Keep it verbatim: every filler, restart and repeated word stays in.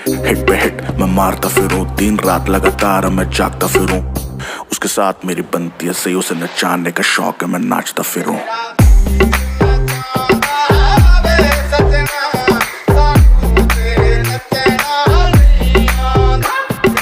Hit पे hit मैं मारता फिरूं, दिन रात लगातार मैं जागता फिरूं। उसके साथ मेरी बनती है सही, उसे नचाने का शौक है, मैं नाचता फिरूं।